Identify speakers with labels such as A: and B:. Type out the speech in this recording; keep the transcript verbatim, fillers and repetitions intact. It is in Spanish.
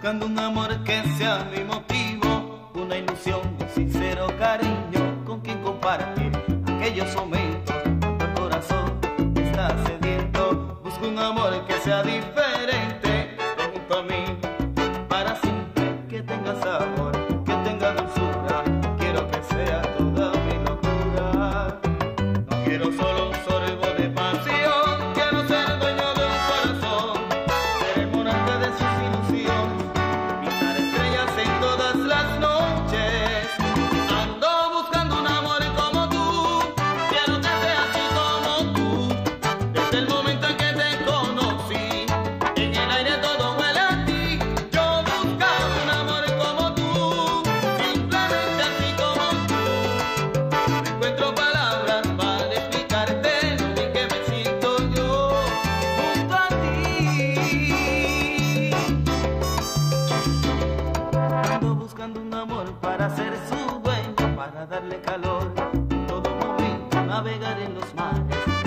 A: buscando un amor que sea mi motivo, una ilusión, un sincero cariño con quien compartir aquellos momentos cuando el corazón está sediento. Busco un amor que sea diferente, junto a mí para siempre, que tenga sabor, que tenga dulzura. Quiero que sea toda mi locura. No quiero solo un sorbo de pasión, quiero ser dueño de un corazón, ser el monarca de sus ilusiones, pintar estrellas en todas las noches. Ando buscando un amor como tú, quiero que sea así como tú. Desde el momento en que te conocí, en el aire todo huele a ti. Yo buscaba un amor como tú, simplemente así como tú. No encuentro palabras para explicarte lo bien que me siento yo junto a ti. Ando buscando un amor para ser su dueño, para darle calor en todo momento, navegar en los mares